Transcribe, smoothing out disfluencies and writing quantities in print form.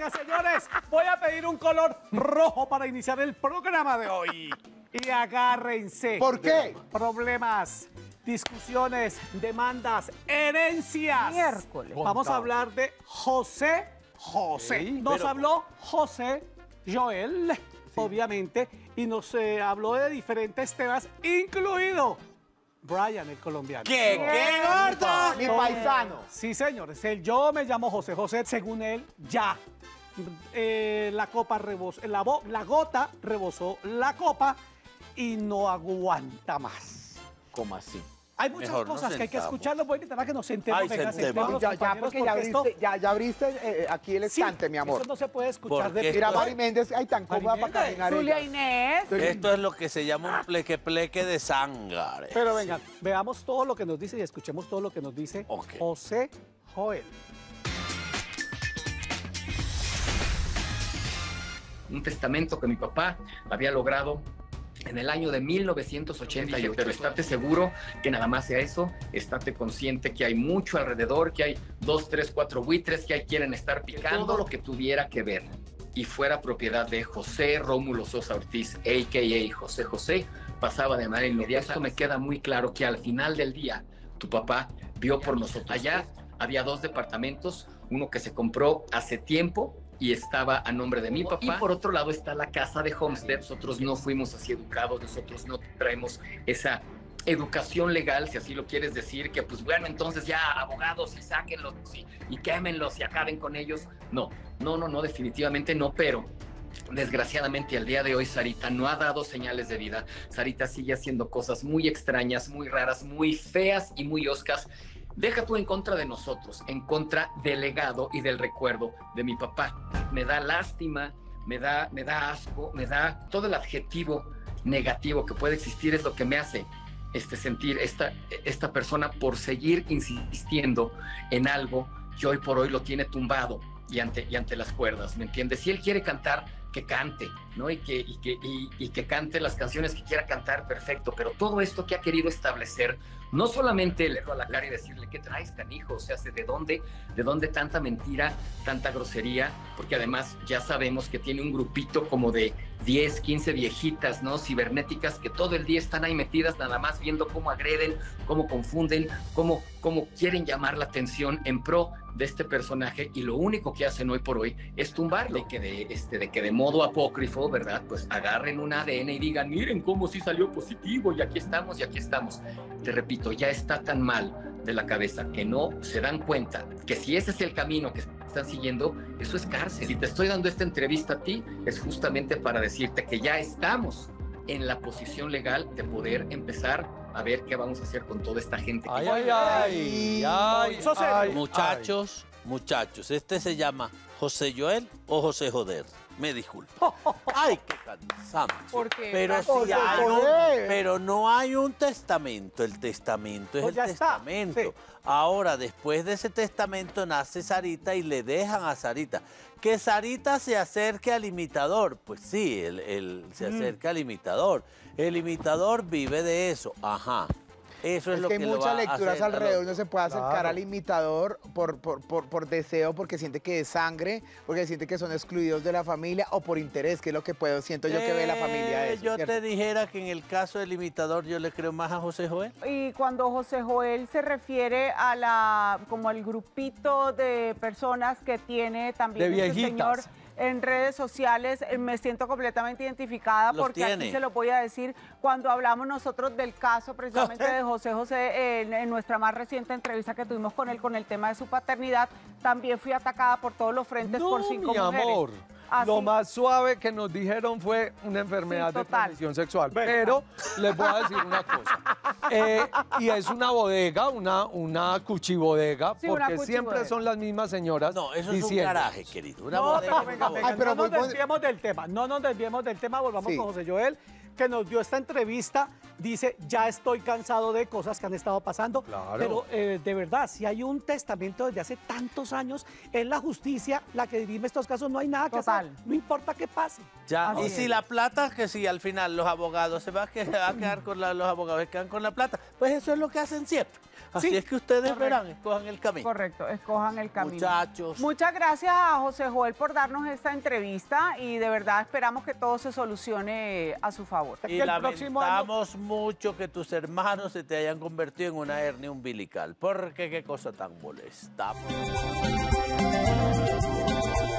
Oiga, señores, voy a pedir un color rojo para iniciar el programa de hoy. Y agárrense. ¿Por qué? Problemas, discusiones, demandas, herencias. Miércoles. Vamos a hablar de José José. Sí, Nos pero- habló José Joel, obviamente, y nos habló de diferentes temas, incluido Brian, el colombiano. ¿Qué gordo? Mi paisano. Sí, señores. Yo me llamo José José. Según él, ya. La copa rebosó, la gota rebosó la copa y no aguanta más. ¿Cómo así? Hay muchas Mejor nos cosas que hay que sentamos. escuchar. Los voy a invitar a que nos sentemos. Ay, Venga, sentemos. sentemos los Ya, compañeros, porque ya abriste aquí el Sí, estante, mi amor. eso no se puede escuchar ¿Por de qué? Mira, Esto- Mari Méndez, ay, tan cómoda Mari para Méndez. caminar. Zulia ella. Inés. Esto es lo que se llama un pleque de sangre. Pero venga, veamos todo lo que nos dice y escuchemos todo lo que nos dice Ok. José Joel. Un testamento que mi papá había logrado en el año de 1988. Pero estate seguro que nada más sea eso, estate consciente que hay mucho alrededor, que hay 2, 3, 4 buitres que ahí quieren estar picando. Todo lo que tuviera que ver y fuera propiedad de José Rómulo Sosa Ortiz, a.k.a. José José, pasaba de manera inmediata. Esto me queda muy claro que al final del día tu papá vio por nosotros. Allá había 2 departamentos, uno que se compró hace tiempo y estaba a nombre de mi papá. Y por otro lado está la casa de Homestead. Nosotros no fuimos así educados, nosotros no traemos esa educación legal, si así lo quieres decir, que pues bueno, entonces ya abogados y sáquenlos y quémenlos y acaben con ellos. No, definitivamente no, pero desgraciadamente al día de hoy Sarita no ha dado señales de vida. Sarita sigue haciendo cosas muy extrañas, muy raras, muy feas y muy oscas. Deja tú en contra de nosotros, en contra del legado y del recuerdo de mi papá. Me da lástima, me da asco, me da todo el adjetivo negativo que puede existir, es lo que me hace sentir esta persona por seguir insistiendo en algo que hoy por hoy lo tiene tumbado y ante las cuerdas, ¿me entiendes? Si él quiere cantar, que cante, ¿no? Y que cante las canciones que quiera cantar, perfecto, pero todo esto que ha querido establecer, no solamente leerlo a la cara y decirle, ¿qué traes, canijo? O sea, ¿de dónde tanta mentira, tanta grosería? Porque además ya sabemos que tiene un grupito como de 10, 15 viejitas, ¿no? Cibernéticas que todo el día están ahí metidas nada más viendo cómo agreden, cómo confunden, cómo quieren llamar la atención en pro de este personaje, y lo único que hacen hoy por hoy es tumbarlo, de que de modo apócrifo, ¿verdad? Pues agarren un ADN y digan, miren cómo sí salió positivo y aquí estamos. Te repito, ya está tan mal de la cabeza que no se dan cuenta que si ese es el camino que están siguiendo, eso es cárcel. Si te estoy dando esta entrevista a ti, es justamente para decirte que ya estamos en la posición legal de poder empezar a ver qué vamos a hacer con toda esta gente. Muchachos, este se llama José Joel o José Joder. Me disculpo. Ay, qué cansancio. Porque Pero José sí hay Joder. pero no hay un testamento. El testamento es Pues el ya está, testamento. sí. Ahora, después de ese testamento nace Sarita y le dejan a Sarita. Que Sarita se acerque al imitador. Pues sí, él se acerca al imitador. El imitador vive de eso. Ajá. Eso es Es lo que hay que lo muchas va a lecturas hacer alrededor, no se puede acercar Claro. al imitador por deseo, porque siente que es sangre, porque siente que son excluidos de la familia, o por interés, que es lo que siento yo que ve la familia eso, Yo ¿cierto? te dijera que en el caso del imitador yo le creo más a José Joel. Y cuando José Joel se refiere a como el grupito de personas que tiene también De este viejitas. señor en redes sociales, me siento completamente identificada Los porque aquí tiene. se lo voy a decir. Cuando hablamos nosotros del caso precisamente de José José, en nuestra más reciente entrevista que tuvimos con él con el tema de su paternidad, también fui atacada por todos los frentes por 5 mi mujeres. amor. Así. Lo más suave que nos dijeron fue una enfermedad Sí, de total. transmisión sexual. Pero les voy a decir una cosa. Y es una bodega, una cuchibodega, Sí, una porque siempre cuchibodega. son las mismas señoras. No, eso es un diciendo, garaje, querido. Una No, bodega pero es venga, una venga, Ay, pero no nos muy- desviemos del tema, no nos desviemos del tema, volvamos Sí. con José Joel, que nos dio esta entrevista, dice, ya estoy cansado de cosas que han estado pasando, Claro. pero de verdad, si hay un testamento desde hace tantos años, es la justicia la que dirime estos casos, no hay nada que Total. hacer, no importa qué pase. Ya, Así y es. si la plata, que si al final los abogados se va a quedar con los abogados que quedan con la plata, pues eso es lo que hacen siempre. Así Sí, es que ustedes correcto. verán, escojan el camino. Correcto, escojan el camino. Muchachos. Muchas gracias a José Joel por darnos esta entrevista y de verdad esperamos que todo se solucione a su favor. Y el próximo año- lamentamos mucho que tus hermanos se te hayan convertido en una hernia umbilical, porque qué cosa tan molesta.